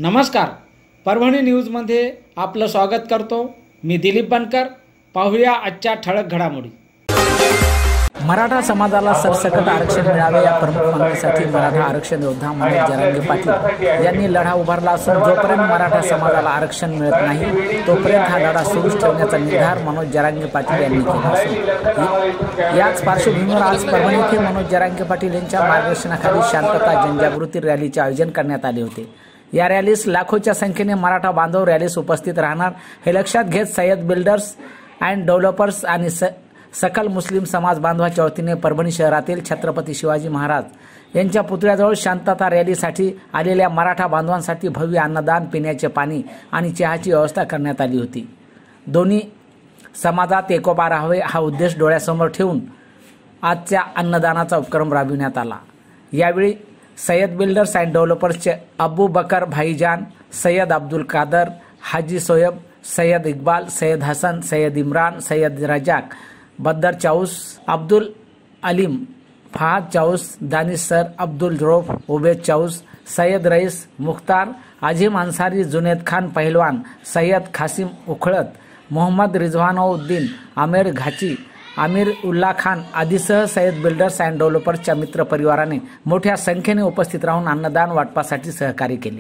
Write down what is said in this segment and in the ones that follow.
नमस्कार, परभणी न्यूजमध्ये आपलं स्वागत करतो। मी दिलीप बनकर। पाहूया आजच्या ठळक घडामोडी। मराठा समाजाला सरसकट आरक्षण मिळावे या प्रमुख मागणीसाठी मराठा आरक्षण योद्धा मनोज जरांगे पाटील यांनी लढा उभारला असून जोपर्यंत मराठा समाजाला आरक्षण मिळत नाही तोपर्यंत हा लढा सुरूच ठेवण्याचा निर्धार मनोज जरांगे पाटील यांनी केला असून याच पार्श्वभूमीवर आज परभणी येथे मनोज जरांगे पाटील यांच्या मार्गदर्शनाखाली शांतता जनजागृती रॅलीचे आयोजन करण्यात आले होते। या रॅलीस लाखोच्या संख्येने मराठा बांधव रॅलीस उपस्थित राहणार हे लक्षात घेत सय्यद बिल्डर्स अँड डेव्हलपर्स आणि सकल मुस्लिम समाज बांधवाच्या वतीने परभणी शहरातील छत्रपती शिवाजी महाराज यांच्या पुतळ्याजवळ शांतता रॅलीसाठी आलेल्या मराठा बांधवांसाठी भव्य अन्नदान, पिण्याचे पाणी आणि चहाची व्यवस्था करण्यात आली होती। दोन्ही समाजात एकोपा राहावे हा उद्देश डोळ्यासमोर ठेवून आजच्या अन्नदानाचा उपक्रम राबविण्यात आला। यावेळी सय्यद बिल्डर्स अँड डेव्हलपर्सचे अबू बकर भाईजान, सय्यद अब्दुल कादर, हाजी सोयब, सय्यद इक्बाल, सय्यद हसन, सय्यद इम्रान, सय्यद रजाक, बद्दर चाऊस, अब्दुल अलीम, फहाद चाऊस, दानिश सर, अब्दुल रौफ, उबैद चाऊस, सय्यद रईस, मुख्तार, अजीम अंसारी, जुनेद खान पहलवान, सय्यद खासिम उखळत, मोहम्मद रिजवानउद्दीन, आमिर घाची, आमिर उल्ला खान आदीसह सय्यद बिल्डर्स अँड डेव्हलपर्सच्या मित्र परिवाराने मोठ्या संख्येने उपस्थित राहून अन्नदान वाटपासाठी सहकार्य केले।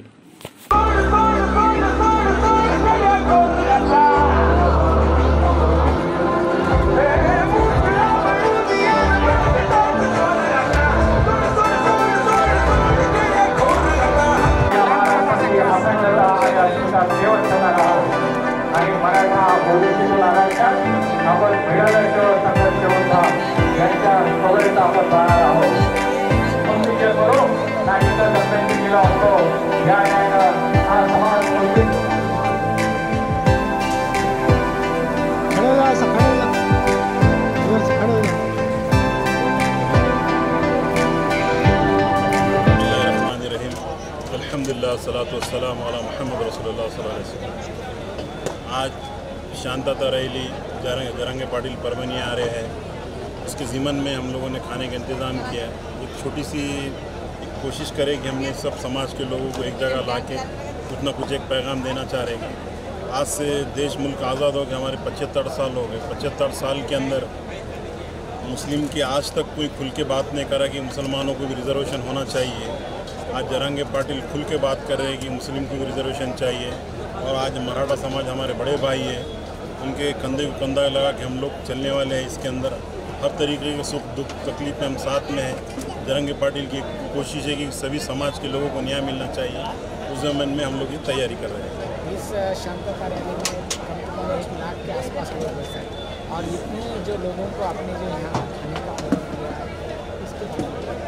अल्हम्दुलिल्लाह सलातो वस्सलाम अला मुहम्मद रसूलुल्लाह सल्लल्लाहु अलैहि वसल्लम। आज शांतता रैली जरांगे पाटिल परभणी आ रहे हैं, उसके ज़िमन में हम लोगों ने खाने का इंतज़ाम किया। एक छोटी सी कोशिश करें कि हमने सब समाज के लोगों को एक जगह ला के कुछ ना कुछ एक पैगाम देना चाह रहे हैं। आज से देश मुल्क आज़ाद हो गया, हमारे 75 साल हो गए। 75 साल के अंदर मुस्लिम की आज तक कोई खुल के बात नहीं करा कि मुसलमानों को भी रिजर्वेशन होना चाहिए। आज जरांगे पाटिल खुल के बात कर रहे हैं कि मुस्लिम को भी रिजर्वेशन चाहिए। और आज मराठा समाज हमारे बड़े भाई हैं, उनके कंधे को कंधा लगा के हम लोग चलने वाले हैं। इसके अंदर हर तरीके के सुख दुख तकलीफ में हम साथ में हैं। जरांगे पाटिल की कोशिश है कि सभी समाज के लोगों को न्याय मिलना चाहिए। उस ज़मीन में हम लोग ये तैयारी कर रहे हैं। इस शांतता रैली में कम 1 लाख के आसपास लोग हैं और इतने जो लोगों को अपने जो यहाँ खाने का ऑर्डर किया है इसके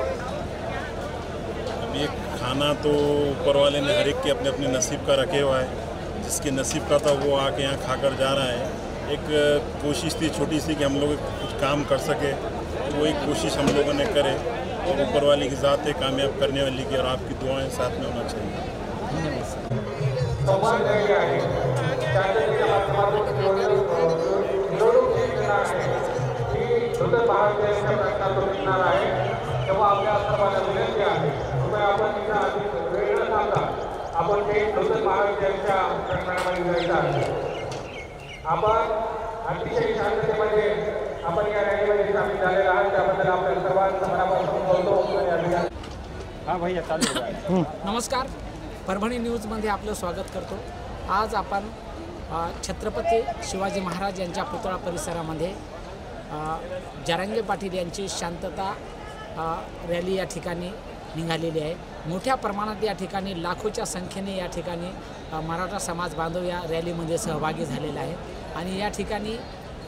ये खाना तो ऊपर वाले ने हर एक के अपने अपने नसीब का रखे हुआ है। जिसके नसीब का था वो आके यहाँ खाकर जा रहा है। एक कोशिश थी छोटी सी कि हम लोग कुछ काम कर सके, तो वो एक कोशिश हम लोगों ने करे और ऊपर वाले की ज़ात है कामयाब करने वाली की, और आपकी दुआएं साथ में होना चाहिए। आपण ते नूतन महाविद्यालयाच्या प्रकरणामध्ये जायचं आहे। आपण अतिशय शांततेमध्ये आपण या रॅलीमध्ये सामील झालेला आहात, त्याबद्दल आपल्या सर्वांचा मनापासून बोलतो। हां भैया चालू आहे। नमस्कार, परभणी न्यूजमध्ये आपलं स्वागत करतो। आज आपण छत्रपती शिवाजी महाराज यांच्या पुतळा परिसरामध्ये जरांगे पाटील यांची शांतता रॅली या ठिकाणी निघालेली आहे। मोठ्या प्रमाणात या ठिकाणी लाखोच्या संख्येने या ठिकाणी मराठा समाज बांधव या रॅलीमध्ये सहभागी झालेला आहे। आणि या ठिकाणी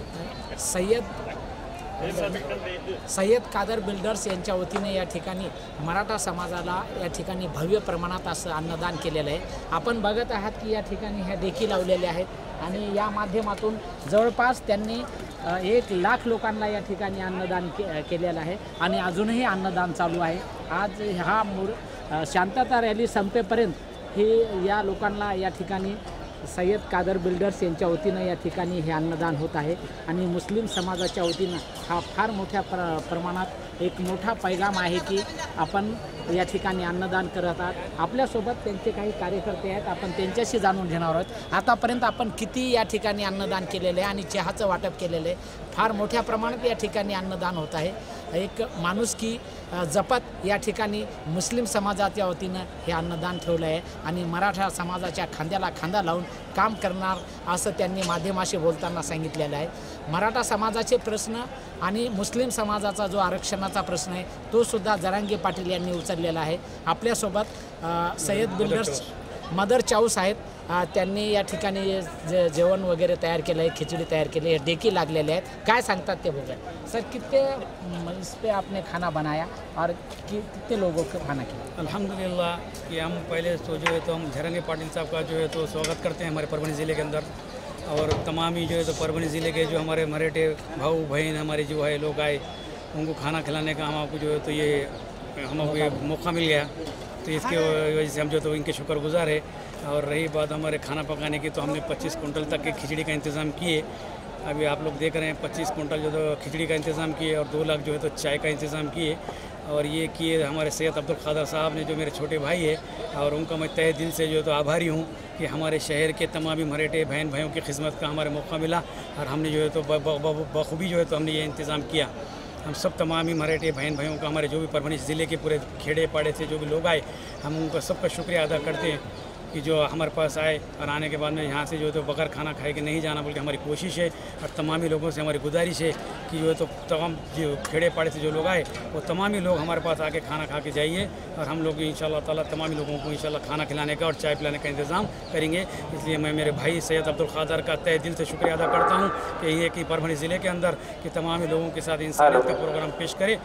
सय्यद कादर बिल्डर्स यांच्या वतीने या ठिकाणी मराठा समाजाला या ठिकाणी भव्य प्रमाणात असं अन्नदान केलेलं आहे। आपण बघत आहात की या ठिकाणी ह्या देखी लावलेल्या आहेत आणि या माध्यमातून जवळपास त्यांनी 1 लाख लोकांना या ठिकाणी अन्नदान केलेलं आहे आणि अजूनही अन्नदान चालू आहे। आज हा शांतता रॅली संपेपर्यंत हे या लोकांना या ठिकाणी सय्यद कादर बिल्डर्स यांच्या वतीनं या ठिकाणी हे अन्नदान होत आहे आणि मुस्लिम समाजाच्या वतीनं हा फार मोठ्या प्रमाणात एक मोठा पैगाम आहे की आपण या ठिकाणी अन्नदान करत आहात। आपल्यासोबत त्यांचे काही कार्यकर्ते आहेत, आपण त्यांच्याशी जाणून घेणार आहोत। आतापर्यंत आपण किती या ठिकाणी अन्नदान केलेलं आहे आणि चहाचं वाटप केलेलं आहे। फार मोठ्या प्रमाणात या ठिकाणी अन्नदान होत आहे। एक माणुसकी जपत या ठिकाणी मुस्लिम समाजाच्या वतीनं हे अन्नदान ठेवलं आहे आणि मराठा समाजाच्या खांद्याला खांदा लावून काम करणार असं त्यांनी माध्यमाशी बोलताना सांगितलेलं आहे। मराठा समाजाचे प्रश्न आणि मुस्लिम समाजाचा जो आरक्षणाचा प्रश्न आहे तो सुद्धा जरांगे पाटील यांनी उचललेला आहे। आपल्यासोबत सय्यद बिल्डर्स मदर चाऊस आहेत, त्यांनी या ठिकाणी जेवण वगैरे तयार केलं आहे, खिचडी तयार केली आहे, डेकी लागलेले आहेत। काय सांगतात ते बघा सर, कितने इस पे आपने खाना बनाया और कितने लोगों को खाना किया? अल्हम्दुलिल्लाह कि हम पहले तो जो है तो हम जरांगे पाटिल साहब का जो है तो स्वागत करते हैं हमारे परभणी ज़िले के अंदर, और तमाम ही जो है तो परभणी ज़िले के जो हमारे मराठे भाऊ बहन हमारे जो है लोग आए, उनको खाना खिलाने का हम आपको जो है तो ये हमको ये मौका मिल गया, तो इसके वजह से हम जो तो इनके शुक्रगुजार है। और रही बात हमारे खाना पकाने की, तो हमने 25 कुंटल तक की खिचड़ी का इंतज़ाम किए। अभी आप लोग देख रहे हैं 25 कुंटल जो तो खिचड़ी का इंतज़ाम किए और 2 लाख जो है तो चाय का इंतज़ाम किए। और ये किए हमारे सैयद अब्दुल खादर साहब ने, जो मेरे छोटे भाई है, और उनका मैं तहे दिल से जो है तो आभारी हूँ कि हमारे शहर के तमाम मराठे बहन भाइयों की खिदमत का हमारे मौका मिला और हमने जो है तो बखूबी जो है तो हमने ये इंतज़ाम किया। हम सब तमाम ही मराठे बहन भाइयों का, हमारे जो भी परभणी ज़िले के पूरे खेड़े पाड़े से जो भी लोग आए, हम उनका सबका शुक्रिया अदा करते हैं कि जो हमारे पास आए और आने के बाद में यहाँ से जो है तो बगैर खाना खाए के नहीं जाना, बल्कि हमारी कोशिश है और तमामी लोगों से हमारी गुजारिश है कि जो है तो तमाम जो खेड़े पाड़े से जो लोग आए वो तमामी लोग हमारे पास आके खाना खा के जाइए, और हम लोग इंशाल्लाह ताला तमामी लोगों को इंशाल्लाह खाना खिलाने का और चाय पिलाने का इंतज़ाम करेंगे। इसलिए मैं मेरे भाई सैयद अब्दुल खादर का तहे दिल से शुक्रिया अदा करता हूँ कि ये कि परभणी ज़िले के अंदर कि तमामी लोगों के साथ इंसानियत का प्रोग्राम पेश करे।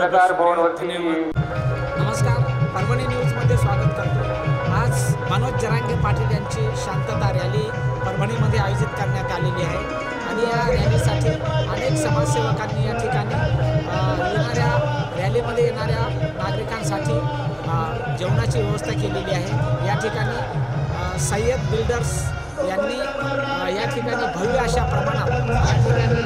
धन्यवाद। नमस्कार, परभणी न्यूजमध्ये स्वागत करतो। आज मनोज जरांगे पाटील यांची शांतता रॅली परभणीमध्ये आयोजित करण्यात आलेली आहे आणि या रॅलीसाठी अनेक समाजसेवकांनी या ठिकाणी येणाऱ्या रॅलीमध्ये येणाऱ्या नागरिकांसाठी जेवणाची व्यवस्था केलेली आहे। या ठिकाणी सय्यद बिल्डर्स यांनी या ठिकाणी भव्य अशा प्रमाणात या ठिकाणी